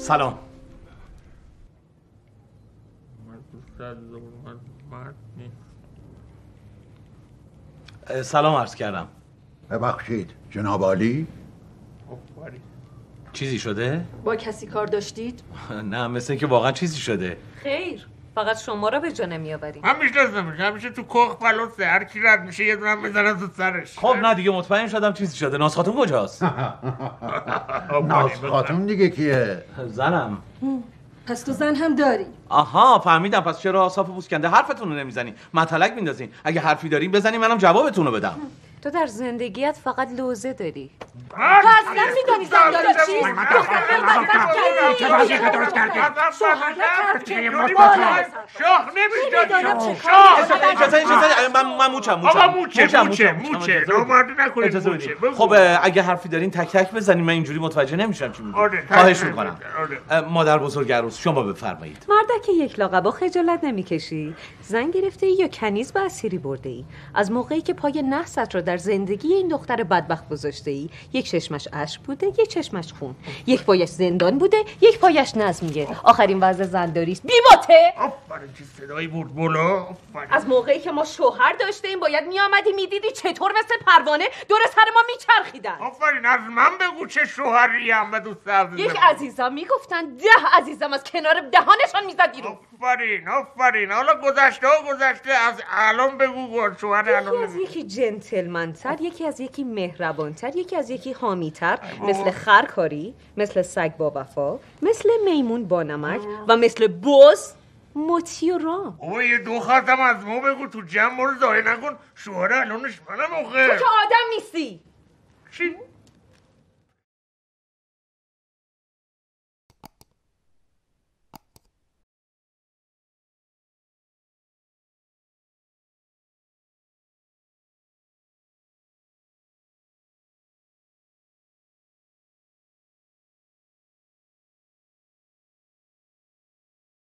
سلام. سلام عرض کردم. ببخشید جناب عالی. چیزی شده؟ با کسی کار داشتید؟ نه مثل اینکه واقعا چیزی شده. خیر، فقط شما را به جا نمیآوریم. من میشناسمش، همیشه تو کخ فلوسه، هر کی رد میشه یه دونه میزنن تو سرش. خب نه دیگه مطمئن شدم چیزی شده. ناز خاتون کجاست؟ ناز خاتون دیگه کیه؟ زنم. پس تو زن هم داری؟ آها فهمیدم. پس چرا صاف پوسکنده حرفتون رو نمیزنین؟ مطلق میندازین. اگه حرفی دارین بزنین منم جوابتون رو بدم. تو در زندگیت فقط لوزه داری. تو اصلا میدونی زن داری چی؟ چه وضعیت درست کردی؟ شوخ نمیدونم من موچم. آقا موچه نامرده نکنید موچه. خب اگه حرفی دارین تک تک بزنین. من اینجوری متوجه نمیشم چی میگی. خواهش میکنم. مادر بزرگ عروس شما بفرمایید. مردک یک لاقبا خجالت نمیکشی؟ زن گرفته ای یا کنیز به اسیری برده ای؟ از موقعی که پای نحست رو در زندگی این دختر بدبخت گذاشته ای، یک چشمش اشک بوده، یک چشمش خون، یک پایش زندان بوده، یک پایش نظمیه. آخرین وضع زنداری است. بی‌ماته. آفرین چه صدایی بود بالا. از موقعی که ما شوهر داشتیم باید میآمدی میدیدی چطور مثل پروانه دور سر ما میچرخیدن. آفرین از من بگو چه شوهری ام به دوست عزیزم. یک عزیزم میگفتن 10 عزیزم از کنار دهانشان میزد بیرون. آفرین حالا گذشته از الان بگو شوهر الان. یکی از یکی جنتلمن‌تر، یکی از یکی مهربان‌تر، یکی از یکی حامی‌تر، مثل خرکاری، مثل سگ با وفا، مثل میمون با نمک و مثل بز مطیع و رام. او یه دو خاتم از ما بگو تو جمع رو ظاهر نکن. شوهر الانش منم آخه. تو که آدم نیستی. چی؟